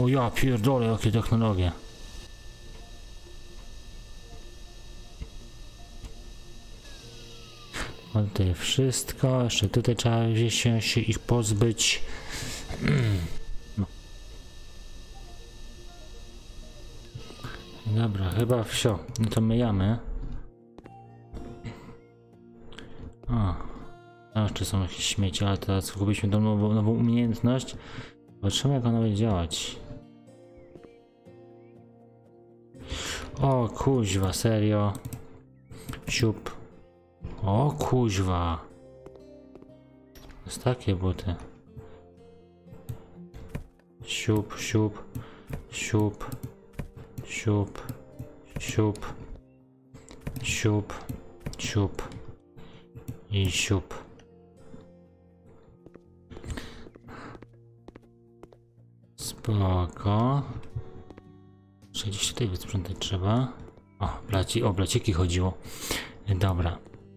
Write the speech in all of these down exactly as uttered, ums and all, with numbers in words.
O ja pierdolę, jakie technologie. O, tutaj wszystko, jeszcze tutaj trzeba się, się ich pozbyć. No. Dobra, chyba wsio. No to myjamy. O, a jeszcze są jakieś śmieci, ale teraz zgubiliśmy tą nową, nową umiejętność. Zobaczymy, jak ona będzie działać. O kuźwa, serio. Siup. O kuźwa. To jest takie buty. Siup, siup, siup, siup, siup, siup, siup i siup. Spoko. Jeszcze gdzieś tutaj wysprzątać trzeba. O, blaci, o blaciki chodziło. Dobra.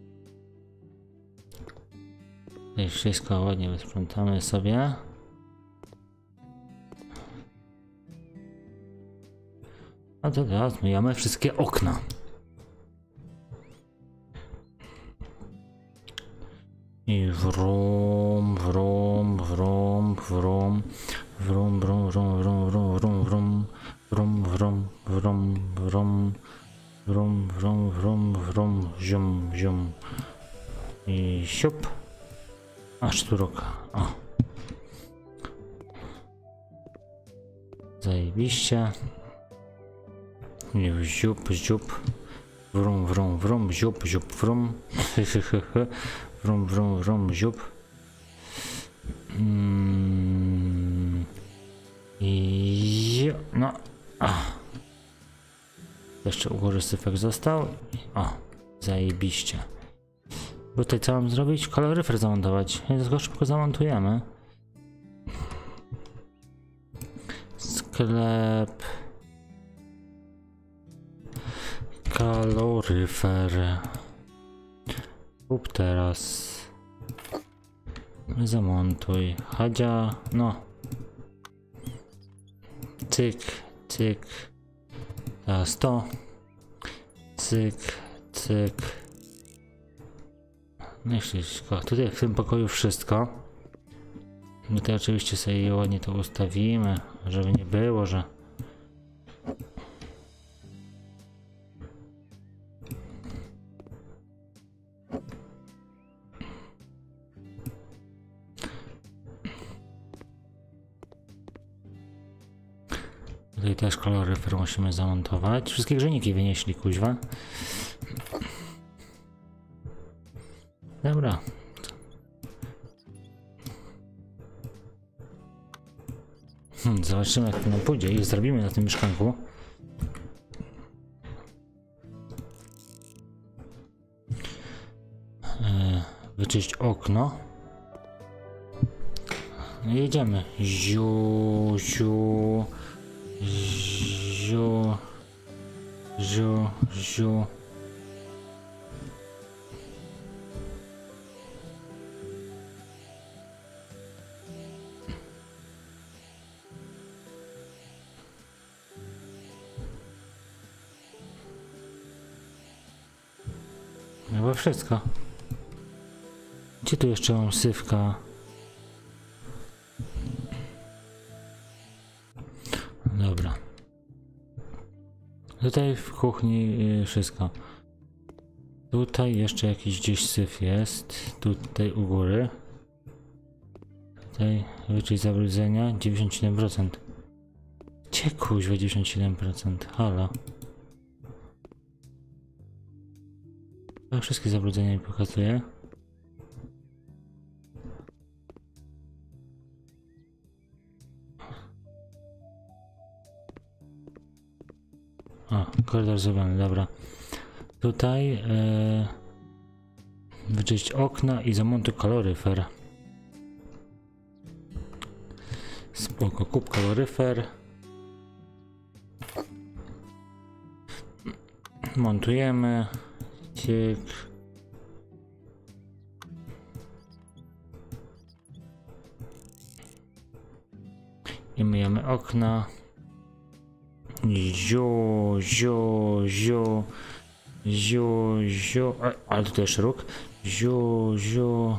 Tutaj wszystko ładnie wysprzątamy sobie. A to teraz myjemy wszystkie okna. I wrum, wrum, wrum, wrum, wrum, wrum, wrum, wrum, wrum, wrum, wrum, wrum, wrum, wrum, wrum, wrum, wrum, wrum, zium, zium. I siup. Aż tu ruka. O. Zajebiście. I ziup, ziup. Wrum, wrum, wrum, ziup, ziup, wrum. Wrum, wrum, wrum, ziup. Mm. I no. A. Jeszcze u góry syfek został. O, zajebiście. Tutaj co mam zrobić? Kaloryfer zamontować. Więc go szybko zamontujemy. Sklep. Kaloryfer. Kup teraz. Zamontuj. Hadzia. No. Cyk, cyk. Teraz to. Cyk, cyk. No i wszystko. Tutaj w tym pokoju wszystko. Tutaj oczywiście sobie ładnie to ustawimy, żeby nie było, że... Tutaj też kaloryfer musimy zamontować. Wszystkie grzejniki wynieśli, kuźwa. Dobra. Hmm, zobaczymy, jak to nam pójdzie i zrobimy na tym mieszkanku. Eee, wyczyść okno. No jedziemy. Ziu, ziu, ziu, ziu, ziu. Chyba wszystko. Gdzie tu jeszcze mam sywka? Dobra. Tutaj w kuchni wszystko. Tutaj jeszcze jakiś gdzieś syf jest. Tutaj u góry. Tutaj wyczyść zabrudzenia dziewięćdziesiąt siedem procent. Gdzie kuźwa dziewięćdziesiąt siedem procent? Halo. Wszystkie zabrudzenia mi pokazuje. O, korytarz zrobiony, dobra. Tutaj yy, wyczyść okna i zamontuj kaloryfer. Spoko, kup kaloryfer. Montujemy. Ciek. I myjemy okna. Ziu, ziu, ziu, ziu, ziu. A, ale tutaj jeszcze róg. Ziu, ziu.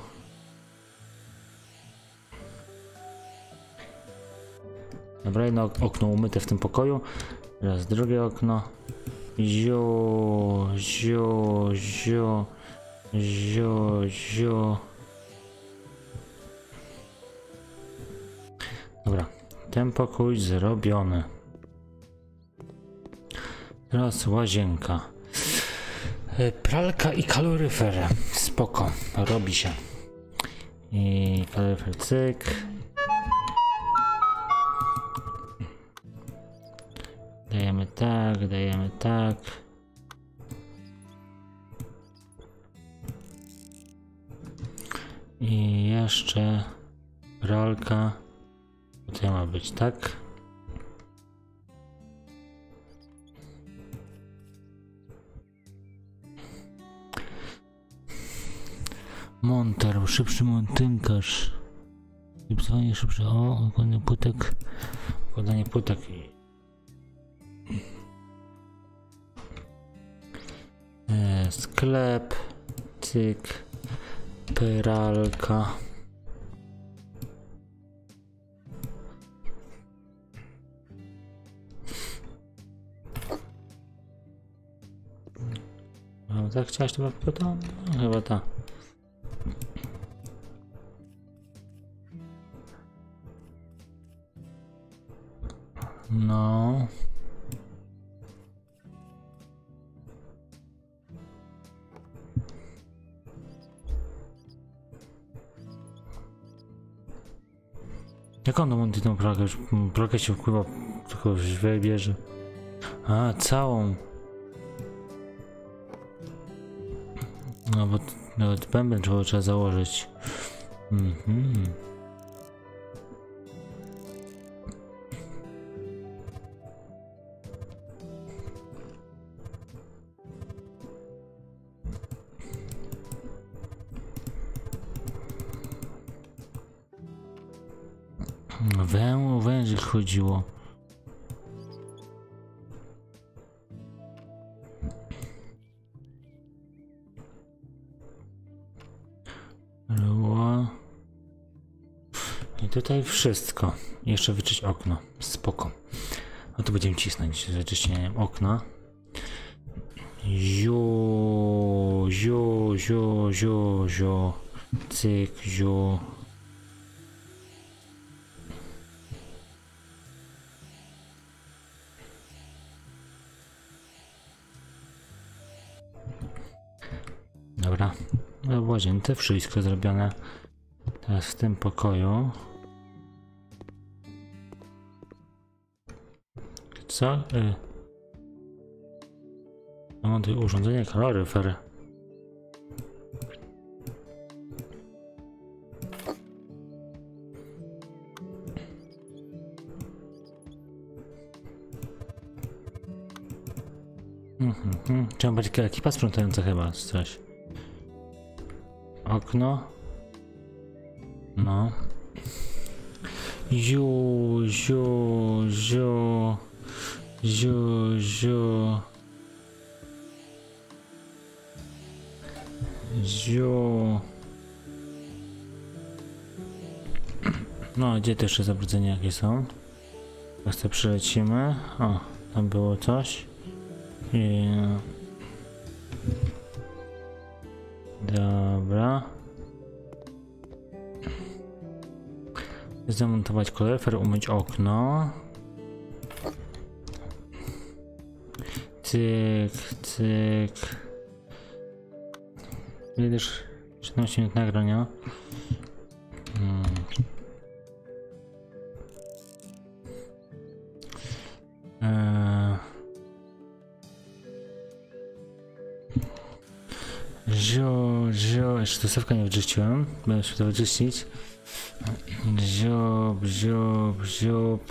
Dobra, jedno okno umyte w tym pokoju. Teraz drugie okno. Ziu, ziu, ziu, ziu, ziu. Dobra, ten pokój zrobiony. Teraz łazienka. Pralka i kaloryfer. Spoko, robi się. I kaloryfer cyk. Dajemy tak, dajemy tak. I jeszcze pralka. Tutaj ma być tak. Monter, szybszy montynkarz. Gipsowanie szybsze. O, układanie płytek. Układanie płytek. E, sklep. Cyk. Pralka. No, tak chciałaś to pytać? No, chyba ta. No. Jak on monty tą pralkę? Już pralkę się wpływa, tylko wybierze. A, całą. No bo nawet bęben trzeba, trzeba założyć. Mhm. Wę, wężyk chodziło. Rło. I tutaj wszystko. Jeszcze wyczyść okno. Spoko. No to będziemy cisnąć z wyczyszczeniem okna. Ziu, ziu, ziu, ziu, ziu. Cyk, ziu. Dobra, no w łazience wszystko zrobione. Teraz w tym pokoju. Co? Y Mam tutaj urządzenie kaloryfer. Mhm, mhm. Trzeba być ekipa sprzątająca chyba coś. Okno. No. Ziu, ziu, ziu. Ziu, ziu. Ziu. No, gdzie też zabrudzenia jakie są? Teraz przylecimy. O, tam było coś. I... Dobra. Zamontować kaloryfer, umyć okno. Cyk, cyk. Widzisz, siedemnaście minut nagrania. Hmm. Eee. Zio, zio, jeszcze to stawka nie wyczyściłem. Będę się to wyczyścić. Ziop, ziop, ziop.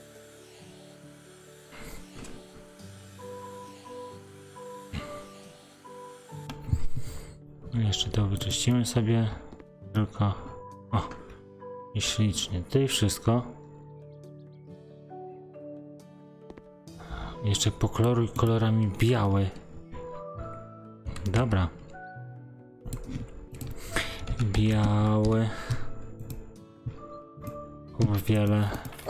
Jeszcze to wyczyścimy sobie. Tylko. O! I ślicznie. Tutaj wszystko. Jeszcze pokoloruj kolorami białe. Dobra. Białe. Kup wiele.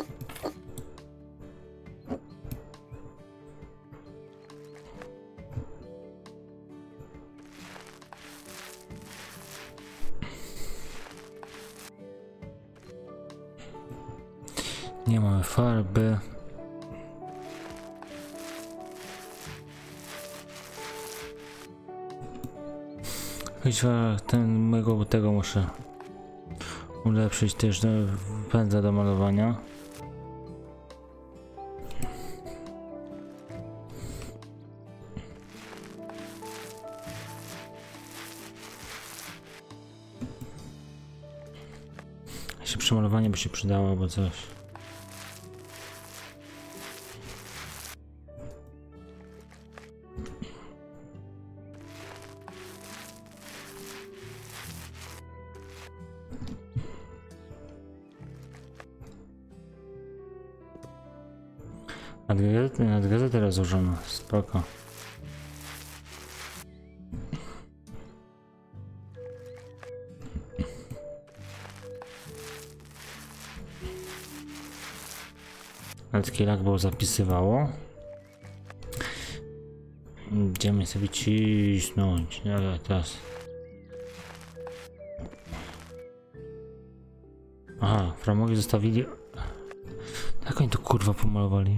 Nie mamy farby. Chyba ten mojego tego muszę ulepszyć też do pędza do malowania. Jeszcze przemalowanie by się przydało albo coś. Nad gazetę, nad gazetę rozłożono, spoko. Letki lak było zapisywało. Idziemy sobie cisnąć, ale teraz. Aha, framogi zostawili. Jak oni to kurwa pomalowali?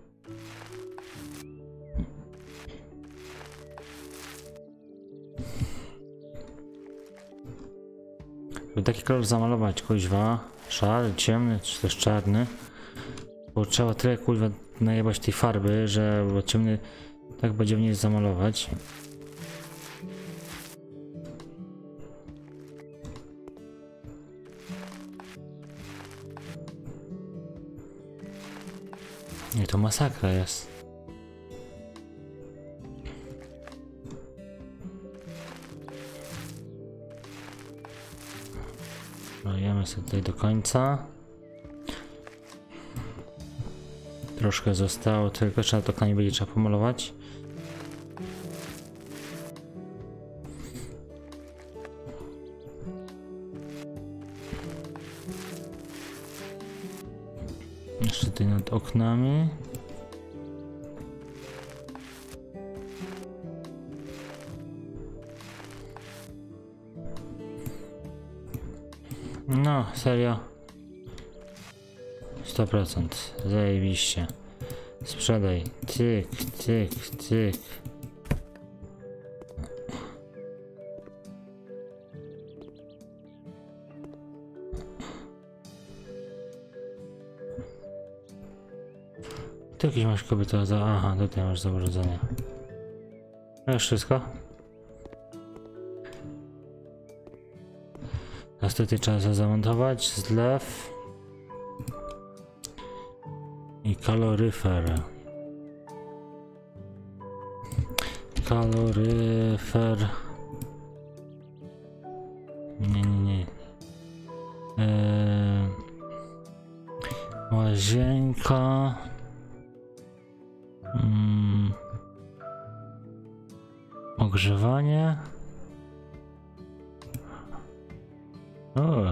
By taki kolor zamalować, kuźwa, szary, ciemny, czy też czarny. Bo trzeba tyle kuźwa najebać tej farby, że bo ciemny tak będzie w niej zamalować. Nie, to masakra jest. Dajemy sobie tutaj do końca. Troszkę zostało, tylko trzeba to nie będzie trzeba pomalować. Jeszcze tutaj nad oknami. No, serio. sto procent. Zajebiście. Sprzedaj. Tyk, tyk, tyk. Tu jakieś masz kobieta za... Aha, tutaj masz zagrodzenie. To już wszystko? Teraz tutaj trzeba zamontować zlew i kaloryfer. Kaloryfer. Nie, nie, nie. Eee, łazienka. Mm. Ogrzewanie. O.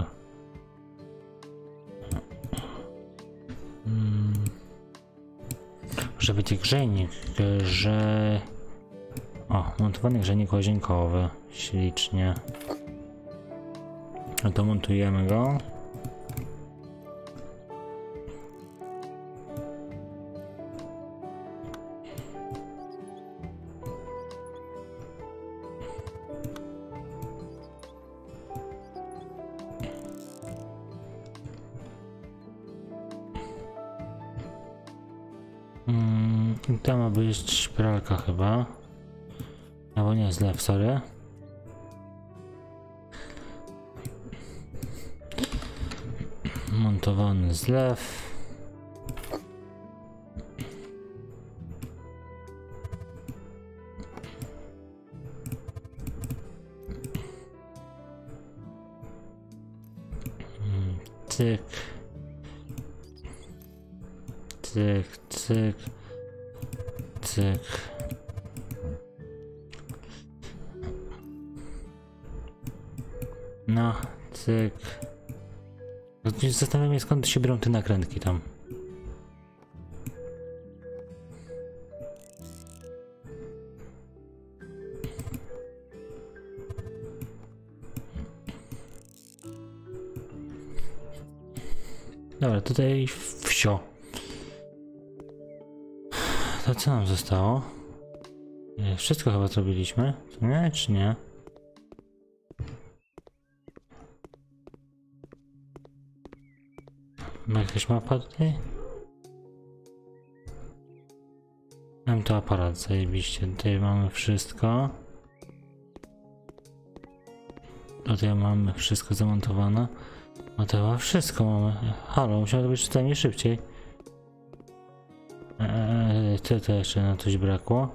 Hmm. Może być grzejnik, że... O, montowany grzejnik łazienkowy. Ślicznie. No to montujemy go. Mm, tam ma być pralka chyba. Albo nie, zlew, sorry. Montowany zlew. Cyk. Cyk, cyk. cyk. No, cyk. Zastanawiam się, skąd się biorą te nakrętki tam. Dobra, tutaj wsio. To co nam zostało? Wszystko chyba zrobiliśmy, nie? Czy nie? Ma jakaś mapa tutaj? Mam tu aparat, zajebiście. Tutaj mamy wszystko. Tutaj mamy wszystko zamontowane. No to chyba wszystko mamy. Halo, musiało to być czytanie szybciej. Eee, to, to jeszcze na coś brakło.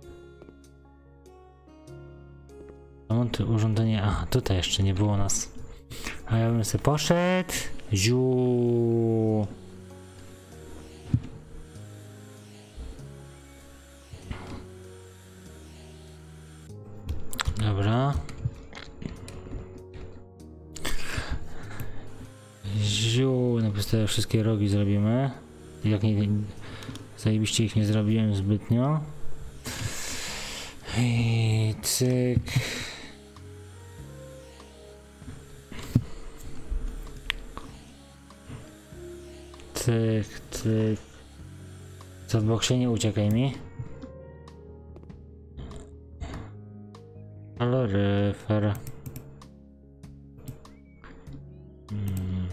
Monty urządzenie. A, tutaj jeszcze nie było nas. A ja bym sobie poszedł. Ziu. Dobra. Ziu. Najpierw wszystkie rogi zrobimy. Jak nie, zajebiście ich nie zrobiłem zbytnio. I cyk. Cyk, cyk. Co w boksie, nie uciekaj mi. Kaloryfer. Hmm.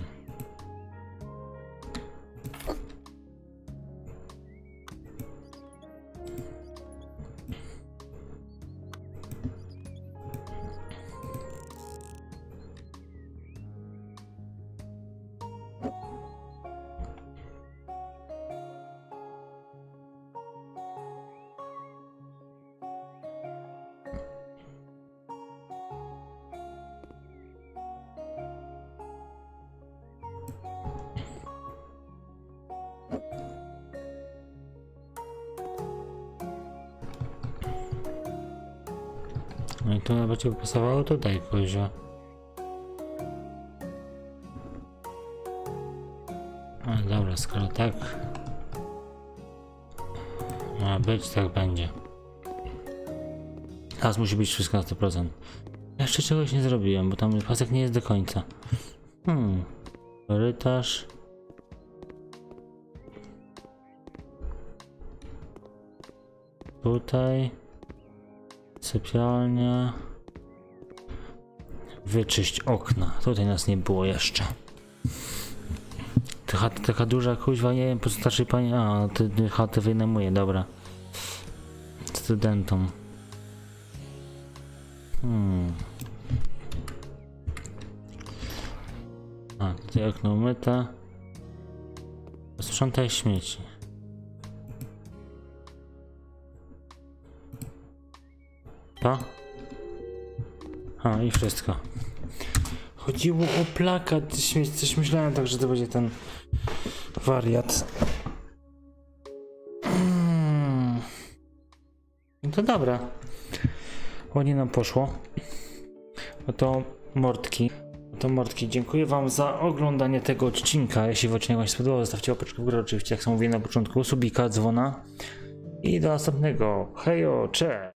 No i tu nawet ci pasowało tutaj, kozio. No dobra, skoro tak ma być, tak będzie. Teraz musi być wszystko na sto procent. Jeszcze czegoś nie zrobiłem, bo tam pasek nie jest do końca. Hmm. Korytarz. Tutaj. Sypialnia. Wyczyść okna. Tutaj nas nie było jeszcze. Ta, taka duża kuźwa, nie wiem, po co starszej pani. A, ty, ty chatę wynajmuje, dobra. Studentom. Hmm. A, tutaj okno umyte. Sprzątaj śmieci. To? A, i wszystko. Chodziło o plakat, coś myślałem tak, że to będzie ten wariat. Hmm. No to dobra. Ładnie nam poszło. Oto mordki. Oto mordki. Dziękuję wam za oglądanie tego odcinka. Jeśli odcinek wam się spodobał, zostawcie łapeczkę w górę, oczywiście jak sam mówiłem na początku, subika, dzwona. I do następnego. Hejo, cześć!